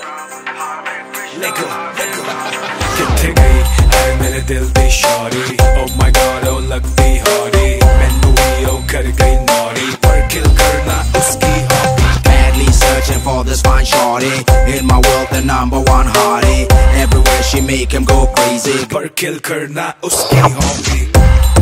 किथे गई है मेरे दिल दी Shauri, oh my god oh लगती हौरी, मैनू ही oh कर गई नौरी, पर किल करना उसकी hobby. Madly searching for this fine shorty, in my world the number one hottie, everywhere she make him go crazy, पर किल करना उसकी हॉबी।